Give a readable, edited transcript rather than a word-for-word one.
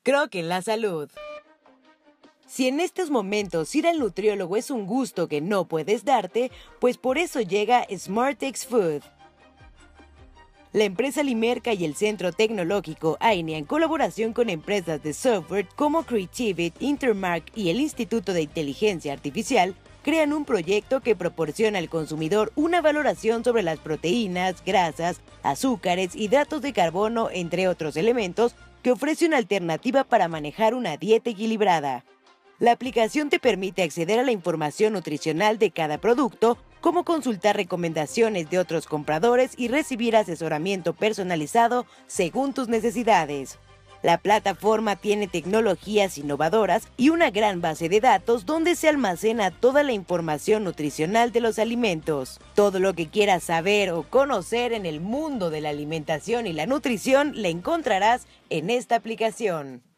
Croc en la salud. Si en estos momentos ir al nutriólogo es un gusto que no puedes darte, pues por eso llega SmartX Food. La empresa Limerca y el Centro Tecnológico AINEA, en colaboración con empresas de software como Creativit, Intermark y el Instituto de Inteligencia Artificial, crean un proyecto que proporciona al consumidor una valoración sobre las proteínas, grasas, azúcares, hidratos de carbono, entre otros elementos, que ofrece una alternativa para manejar una dieta equilibrada. La aplicación te permite acceder a la información nutricional de cada producto, como consultar recomendaciones de otros compradores y recibir asesoramiento personalizado según tus necesidades. La plataforma tiene tecnologías innovadoras y una gran base de datos donde se almacena toda la información nutricional de los alimentos. Todo lo que quieras saber o conocer en el mundo de la alimentación y la nutrición la encontrarás en esta aplicación.